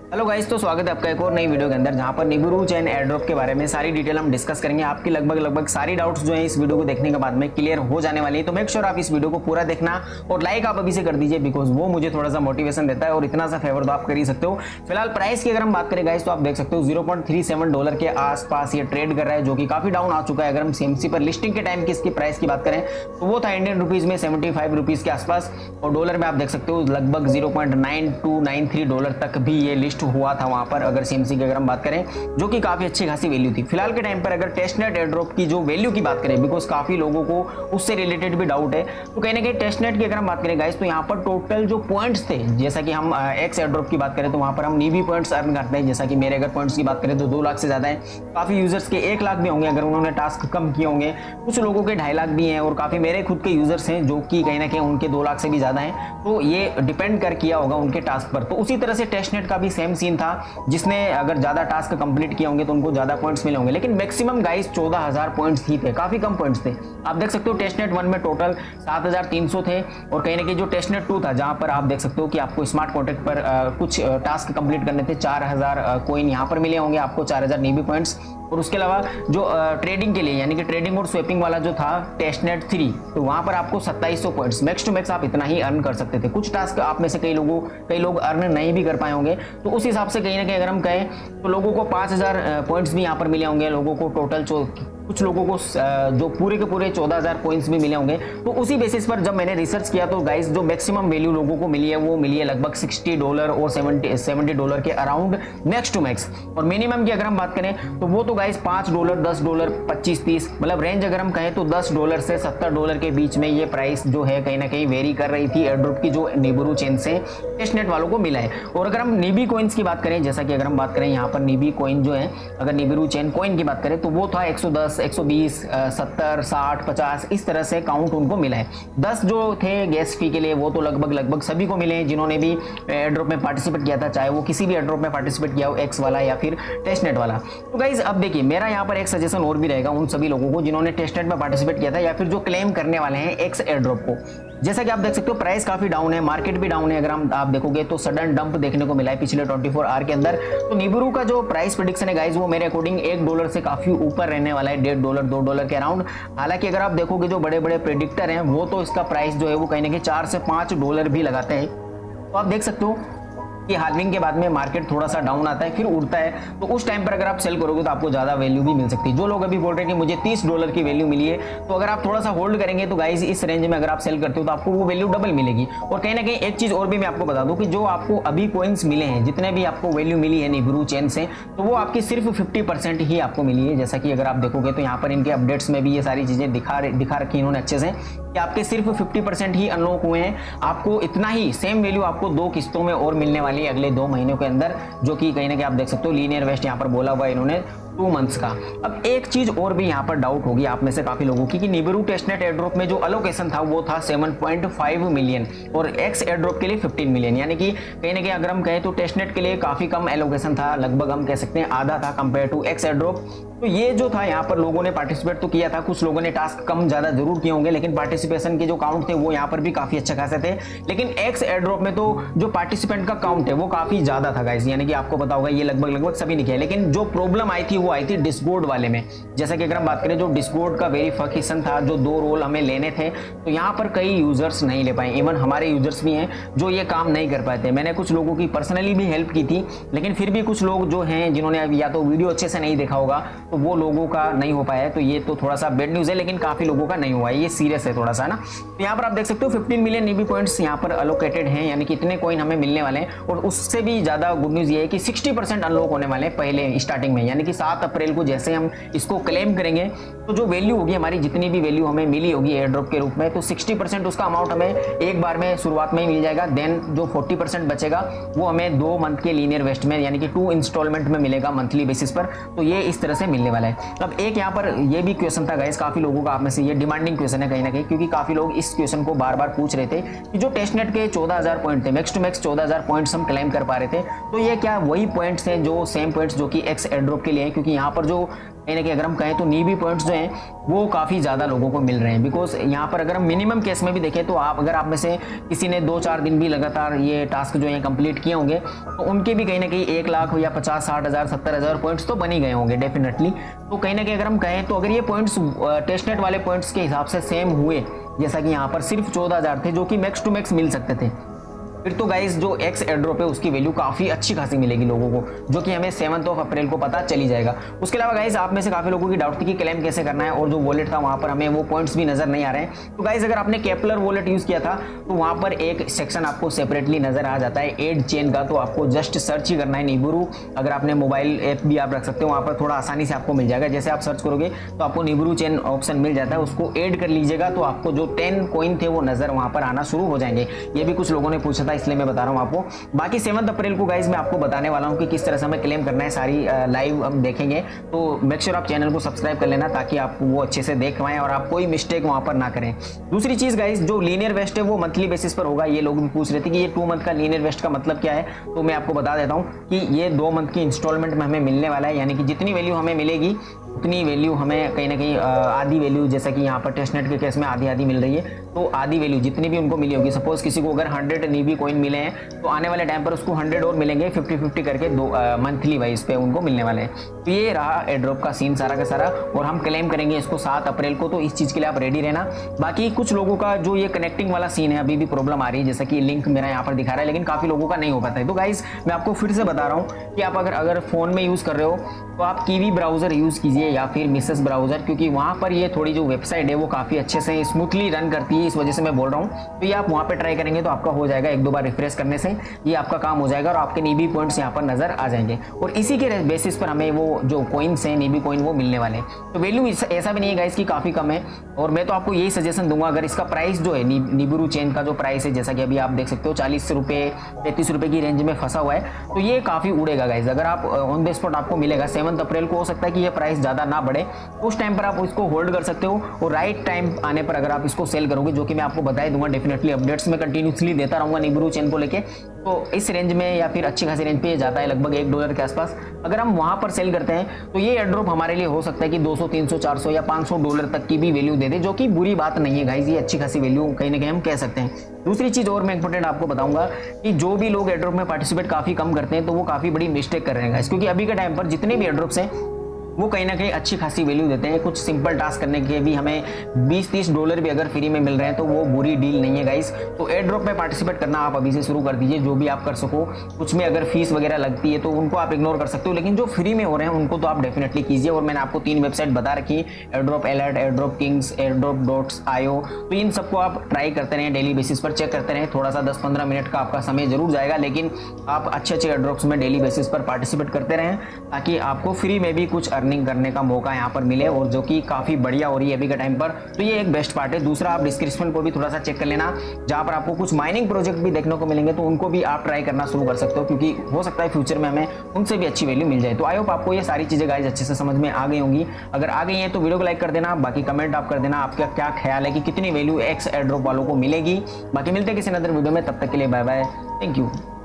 Hello guys, तो स्वागत है आपका एक और नई वीडियो के अंदर, जहां पर निबिरू चेन एयर ड्रॉप के बारे में सारी डिटेल हम डिस्कस करेंगे। आपकी लगभग सारी डाउट्स जो है इस वीडियो को देखने के बाद में क्लियर हो जाने वाली है। तो मेक श्योर आप इस वीडियो को पूरा देखना और लाइक आप अभी से कर दीजिए, बिकॉज वो मुझे थोड़ा सा मोटिवेशन देता है और इतना सा फेवर तो आप कर ही सकते हो। फिलहाल प्राइस की अगर हम बात करें गाइस, तो आप देख सकते हो $0.37 के आसपास ये ट्रेड कर रहा है, जो कि काफी डाउन आ चुका है। अगर हम सीएमसी पर लिस्टिंग के टाइम की इसकी प्राइस की बात करें तो वो था इंडियन रुपीज में 75 रुपीज के आसपास, और डॉलर में आप देख सकते हो लगभग $0.9293 तक भी ये लिस्ट हुआ था वहां पर, अगर सीएमसी की अगर हम बात करें, जो कि काफी अच्छी खासी वैल्यू थी। फिलहाल के टाइम पर अगर टेस्टनेट एयर ड्रॉप की जो वैल्यू की बात करें, बिकॉज काफी लोगों को उससे रिलेटेड भी डाउट है, तो कहीं ना कहीं टेस्टनेट की अगर हम बात करें गाइस, तो यहाँ पर टोटल जो पॉइंट्स थे, जैसा कि हम एक्स एयर ड्रॉप की बात करें तो वहां पर हम नीवी पॉइंट्स अर्न करते हैं। जैसा कि मेरे अगर पॉइंट्स की बात करें तो 2 लाख से ज्यादा है, काफी यूजर्स के 1 लाख भी होंगे अगर उन्होंने टास्क कम किए होंगे, कुछ लोगों के 2.5 लाख भी हैं, और काफी मेरे खुद के यूजर्स हैं जो कि कहीं ना कहीं उनके 2 लाख से भी ज्यादा हैं। तो ये डिपेंड कर किया होगा उनके टास्क पर। तो उसी तरह से टेस्टनेट का भी सेम सीन था, जिसने अगर ज्यादा टास्क कंप्लीट किए होंगे तो उनको ज्यादा पॉइंट्स मिले होंगे, लेकिन मैक्सिमम गाइस 14,000 पॉइंट्स ही थे, काफी कम पॉइंट्स थे। आप देख सकते हो टेस्टनेट 1 में टोटल 7,300 थे, और कहीं ना कहीं जो टेस्टनेट 2 था, जहां पर आप देख सकते हो कि आपको स्मार्ट कॉन्ट्रैक्ट पर कुछ टास्क कंप्लीट करने थे, 4,000 कॉइन यहां पर मिले होंगे आपको, 4,000 नीबी पॉइंट्स। और उसके अलावा जो ट्रेडिंग के लिए, यानी कि ट्रेडिंग और स्वेपिंग वाला जो था टेस्टनेट 3, तो वहां पर आपको 2700 पॉइंट्स, मैक्स टू मैक्स आप इतना ही अर्न कर सकते थे। कुछ टास्क आप में से कई लोग अर्न नहीं भी कर पाए होंगे, तो उस हिसाब से कहीं ना कहीं अगर हम कहें तो लोगों को 5,000 पॉइंट्स भी यहाँ पर मिले होंगे, लोगों को टोटल कुछ लोगों को जो पूरे के पूरे 14,000 पॉइंट्स भी मिले होंगे। तो उसी बेसिस पर जब मैंने रिसर्च किया तो गाइस जो मैक्सिमम वैल्यू लोगों को मिली है वो मिली है लगभग $60 और $70 के अराउंड मैक्स टू मैक्स। और मिनिमम की अगर हम बात करें तो वो तो गाइस $5, $10, 25, 30, मतलब रेंज अगर हम कहें तो $10 से $70 के बीच में ये प्राइस जो है कहीं ना कहीं वेरी कर रही थी एयरड्रॉप की, जो निबिरू चेन से टेस्टनेट वालों को मिला है। और अगर हम नीबी कॉइन्स की बात करें, जैसा कि अगर हम बात करें यहाँ पर नीबी कॉइन जो है, अगर निबिरू चेन कॉइन की बात करें तो वो था 110, 120, 70, 60, 50, इस तरह से काउंट उनको मिला है। 10 जो थे गैस फी के लिए, वो तो लगभग सभी को मिले हैं जिन्होंने भी एयरड्रॉप में पार्टिसिपेट किया था, चाहे वो किसी भी एयरड्रॉप में पार्टिसिपेट किया हो, एक्स वाला या फिर टेस्टनेट वाला। तो गाइज अब देखिए, मेरा यहाँ पर एक सजेशन और भी रहेगा उन सभी लोगों को जिन्होंने टेस्टनेट में पार्टिसिपेट किया था या फिर जो क्लेम करने वाले हैं एक्स एयरड्रॉप को। जैसा कि आप देख सकते हो प्राइस काफी डाउन है, मार्केट भी डाउन है। अगर हम आप देखोगे तो सडन डंप देखने को मिला है पिछले 24 आवर के अंदर। तो निबिरू का जो प्राइस प्रेडिक्शन है गाइज, वो मेरे अकॉर्डिंग $1 से काफी ऊपर रहने वाला है, $1.5, $2 के अराउंड। हालांकि अगर आप देखोगे जो बड़े बड़े प्रेडिक्टर हैं वो तो इसका प्राइस जो है वो कहीं ना कहीं $4 से $5 भी लगाते हैं। तो आप देख सकते हो कि हार्विंग के बाद में मार्केट थोड़ा सा डाउन आता है, फिर उड़ता है, तो उस टाइम पर अगर आप सेल करोगे तो आपको ज्यादा वैल्यू भी मिल सकती है। जो लोग अभी बोल रहे हैं कि मुझे $30 की वैल्यू मिली है, तो अगर आप थोड़ा सा होल्ड करेंगे तो गाइस इस रेंज में अगर आप सेल करते हो तो आपको वो वैल्यू डबल मिलेगी। और कहीं ना कहीं एक चीज और भी मैं आपको बता दूं कि जो आपको अभी कॉइन्स मिले हैं, जितने भी आपको वैल्यू मिली है निबिरू चेन से, तो वो आपकी सिर्फ 50% ही आपको मिली है। जैसा कि अगर आप देखोगे तो यहाँ पर इनके अपडेट्स में भी ये सारी चीजें दिखा रखी इन्होंने अच्छे से, कि आपके सिर्फ 50% ही अनलॉक हुए हैं। आपको इतना ही सेम वैल्यू आपको 2 किस्तों में और मिलने वाली है अगले 2 महीनों के अंदर, जो कि कहीं ना कहीं आप देख सकते हो लीनियर वेस्ट यहाँ पर बोला हुआ इन्होंने 2 मंथ्स का। अब एक चीज और भी यहाँ पर डाउट होगी आप में से काफी लोगों की, कि निबिरू टेस्टनेट एयरड्रॉप में जो अलोकेशन था वो था 7.5 मिलियन और एक्स एयरड्रॉप के लिए 15 मिलियन, यानी कि कहीं ना कहीं अगर हम कहें तो टेस्टनेट के लिए काफी कम एलोकेशन था, लगभग हम कह सकते हैं आधा था कंपेयर टू एक्स एयरड्रॉप। तो ये जो था यहाँ पर लोगों ने पार्टिसिपेट तो किया था, कुछ लोगों ने टास्क कम ज्यादा जरूर किए होंगे, लेकिन पार्टिसिपेशन के जो काउंट थे वो यहाँ पर भी काफी अच्छा खासे थे। लेकिन एक्स एयरड्रॉप में तो जो पार्टिसिपेंट का काउंट है वो काफी ज्यादा था गाइस, यानी कि आपको पता होगा ये लगभग सभी ने किया। लेकिन जो प्रॉब्लम आई थी वो आई थी डिस्कॉर्ड वाले में। जैसा कि अगर हम बात करें, जो डिस्कॉर्ड का वेरिफिकेशन था, जो 2 रोल हमें लेने थे, तो यहाँ पर कई यूजर्स नहीं ले पाए। इवन हमारे यूजर्स भी हैं जो ये काम नहीं कर पाए थे। मैंने कुछ लोगों की पर्सनली भी हेल्प की थी, लेकिन फिर भी कुछ लोग जो हैं जिन्होंने या तो वीडियो अच्छे से नहीं देखा होगा, तो वो लोगों का नहीं हो पाया है। तो ये तो थोड़ा सा बैड न्यूज है, लेकिन काफी लोगों का नहीं हुआ है, ये सीरियस है थोड़ा सा ना। तो यहाँ पर आप देख सकते हो 15 मिलियन नीबी पॉइंट्स यहाँ पर अलोकेटेड हैं, यानी कि इतने कॉइन हमें मिलने वाले हैं। और उससे भी ज्यादा गुड न्यूज ये है कि 60% अनलॉक होने वाले हैं पहले स्टार्टिंग में, यानी कि 7 अप्रैल को जैसे हम इसको क्लेम करेंगे तो जो वैल्यू होगी हमारी, जितनी भी वैल्यू हमें मिली होगी एयर ड्रॉप के रूप में, तो 60% उसका अमाउंट हमें एक बार में शुरुआत में ही मिल जाएगा। देन जो 40% बचेगा वो हमें 2 मंथ के लीनियर वेस्ट में, यानी कि 2 इंस्टॉलमेंट में मिलेगा मंथली बेसिस पर। तो ये इस तरह से मिलने वाला है। अब एक यहाँ पर ये भी क्वेश्चन था गाइस काफी लोगों का, आप में से ये डिमांडिंग क्वेश्चन है कहीं ना कहीं, क्योंकि काफी लोग इस क्वेश्चन को बार बार पूछ रहे थे कि जो टेस्टनेट के 14,000 पॉइंट थे, मैक्स टू मैक्स 14,000 पॉइंट्स हम क्लेम कर पा रहे थे, तो ये क्या वही पॉइंट्स हैं, जो सेम पॉइंट्स जो कि एक्स एयरड्रॉप के लिए हैं? क्योंकि क्योंकि यहाँ पर जो कहीं ना कहीं अगर हम कहें तो नीबी पॉइंट्स जो हैं वो काफ़ी ज़्यादा लोगों को मिल रहे हैं। बिकॉज यहाँ पर अगर हम मिनिमम केस में भी देखें तो अगर आप में से किसी ने 2-4 दिन भी लगातार ये टास्क जो है कंप्लीट किए होंगे तो उनके भी कहीं ना कहीं 1 लाख या 50-60 हज़ार 70 हज़ार पॉइंट्स तो बन ही गए होंगे डेफिनेटली। तो कहीं ना कहीं अगर हम कहें तो अगर ये पॉइंट्स टेस्टनेट वाले पॉइंट्स के हिसाब से सेम हुए, जैसा कि यहाँ पर सिर्फ 14,000 थे जो कि मैक्स टू मैक्स मिल सकते थे, फिर तो गाइस जो एक्स एयरड्रॉप है उसकी वैल्यू काफी अच्छी खासी मिलेगी लोगों को, जो कि हमें 7 अप्रैल को पता चली जाएगा। उसके अलावा गाइस आप में से काफी लोगों की डाउट थी कि क्लेम कैसे करना है, और जो वॉलेट था वहां पर हमें वो पॉइंट्स भी नजर नहीं आ रहे हैं। तो गाइस अगर आपने केपलर वॉलेट यूज किया था तो वहां पर एक सेक्शन आपको सेपरेटली नजर आ जाता है एड चेन का, तो आपको जस्ट सर्च ही करना है निबुरू। अगर आपने मोबाइल ऐप भी आप रख सकते हो, वहां पर थोड़ा आसानी से आपको मिल जाएगा। जैसे आप सर्च करोगे तो आपको निबुरू चेन ऑप्शन मिल जाता है, उसको ऐड कर लीजिएगा तो आपको जो 10 कॉइन थे वो नजर वहां पर आना शुरू हो जाएंगे। ये भी कुछ लोगों ने पूछा था इसलिए मैं बता रहा हूँ आपको। बाकी 7 अप्रैल को गाइज मैं आपको बताने वाला हूं कि किस तरह से हमें क्लेम करना है, सारी लाइव हम देखेंगे। तो मेक श्योर आप चैनल को सब्सक्राइब कर लेना ताकि आप वो अच्छे से देख पाएं और आप कोई मिस्टेक वहां पर ना करें। दूसरी चीज गाइज जो लीनियर वेस्ट है वो मंथली बेसिस पर होगा। ये लोग भी पूछ रहे थे कि ये 2 मंथ का लीनियर वेस्ट का मतलब क्या है, तो मैं आपको बता देता हूं कि ये 2 मंथ की इंस्टॉलमेंट में हमें मिलने वाला है। यानी कि जितनी वैल्यू हमें मिलेगी उतनी वैल्यू हमें कहीं ना कहीं आधी वैल्यू, जैसा कि यहाँ पर टेस्टनेट के केस में आधी आधी मिल रही है, तो आधी वैल्यू जितनी भी उनको मिली होगी, सपोज किसी को अगर 100 नीबी कॉइन मिले हैं तो आने वाले टाइम पर उसको 100 और मिलेंगे 50-50 करके मंथली वाइज पे उनको मिलने वाले हैं। तो ये रहा एयरड्रॉप का सीन सारा का सारा, और हम क्लेम करेंगे इसको 7 अप्रैल को, तो इस चीज के लिए आप रेडी रहना। बाकी कुछ लोगों का जो ये कनेक्टिंग वाला सीन है अभी भी प्रॉब्लम आ रही है, जैसा कि लिंक मेरा यहाँ पर दिखा रहा है, लेकिन काफी लोगों का नहीं हो पाता है। तो गाइज मैं आपको फिर से बता रहा हूँ कि आप अगर फोन में यूज कर रहे हो तो आप कीवी ब्राउजर यूज कीजिए या फिर मिसेस ब्राउजर, क्योंकि वहां पर ये थोड़ी जो वेबसाइट है वो काफी अच्छे से स्मूथली रन करती है, इस वजह से मैं बोल रहा हूँ। तो ये आप वहां पे ट्राई करेंगे तो आपका हो जाएगा, 1-2 बार रिफ्रेश करने से ये आपका काम हो जाएगा और आपके नीबी पॉइंट्स यहाँ पर नजर आ जाएंगे, और इसी के बेसिस पर हमें वो जो कॉइन्स हैं नीबी कॉइन वो मिलने वाले हैं। तो वैल्यू ऐसा भी नहीं है गाइस कि काफी कम है, और मैं तो आपको यही सजेशन दूंगा, अगर इसका प्राइस जो है निबुरू चेन का जो प्राइस है, जैसा कि अभी आप देख सकते हो 40 रुपए 33 रुपए की रेंज में फंसा हुआ है, तो ये काफी उड़ेगा गाइस। अगर आप ऑन द स्पॉट आपको मिलेगा 7 अप्रैल को, हो सकता है कि ये प्राइस ज्यादा ना बढ़े, उस टाइम पर आप इसको होल्ड कर सकते हो, और राइट टाइम आने पर अगर आप इसको सेल करोगे, जो कि मैं आपको बता दूंगा डेफिनेटली, अपडेट्स में कंटिन्यूसली देता रहूंगा निबुरू चेन को लेके, तो इस रेंज में या फिर अच्छी खासी रेंज पे जाता है लगभग $1 के आसपास। अगर हम वहां पर सेल करते हैं तो ये एयरड्रॉप हमारे लिए हो सकता है कि 200, 300, 400 या $500 तक की भी वैल्यू दे दे, जो कि बुरी बात नहीं है गाइस, ये अच्छी खासी वैल्यू कहीं ना कहीं हम कह सकते हैं। दूसरी चीज और मैं इंपॉर्टेंट आपको बताऊंगा कि जो भी लोग एयरड्रॉप में पार्टिसिपेट काफी कम करते हैं तो वो काफी बड़ी मिस्टेक कर रहे हैं गाइस, क्योंकि अभी के टाइम पर जितने भी एयरड्रॉप्स हैं वो कहीं ना कहीं अच्छी खासी वैल्यू देते हैं। कुछ सिंपल टास्क करने के भी हमें $20-30 भी अगर फ्री में मिल रहे हैं तो वो बुरी डील नहीं है गाइस। तो एयर ड्रॉप में पार्टिसिपेट करना आप अभी से शुरू कर दीजिए, जो भी आप कर सको। कुछ में अगर फीस वगैरह लगती है तो उनको आप इग्नोर कर सकते हो, लेकिन जो फ्री में हो रहे हैं उनको तो आप डेफिनेटली कीजिए। और मैंने आपको 3 वेबसाइट बता रखी है, airdrop alert, airdrop Kings, airdrop.io, तो इन सबको आप ट्राई करते रहें, डेली बेसिस पर चेक करते रहें। थोड़ा सा 10-15 मिनट का आपका समय जरूर जाएगा, लेकिन आप अच्छे एयरड्रॉप्स में डेली बेसिस पर पार्टिसिपेट करते रहें, ताकि आपको फ्री में भी कुछ अर्निंग करने का मौका यहाँ पर मिले, और जो कि काफी बढ़िया हो रही है अभी के टाइम पर। तो ये एक बेस्ट पार्ट है। दूसरा, आप डिस्क्रिप्शन को भी थोड़ा सा चेक कर लेना, जहां पर आपको कुछ माइनिंग प्रोजेक्ट भी देखने को मिलेंगे, तो उनको भी आप ट्राई करना शुरू कर सकते हो, क्योंकि हो सकता है फ्यूचर में हमें उनसे भी अच्छी वैल्यू मिल जाए। तो आई होप आपको ये सारी चीजें गाइस अच्छे से समझ में आ गई होंगी। अगर आ गई हैं तो वीडियो को लाइक कर देना, बाकी कमेंट आप कर देना आपका क्या ख्याल है कि कितनी वैल्यू एक्स एयरड्रॉप वालों को मिलेगी। बाकी मिलते हैं किसी अदर वीडियो में, तब तक के लिए बाय बाय, थैंक यू।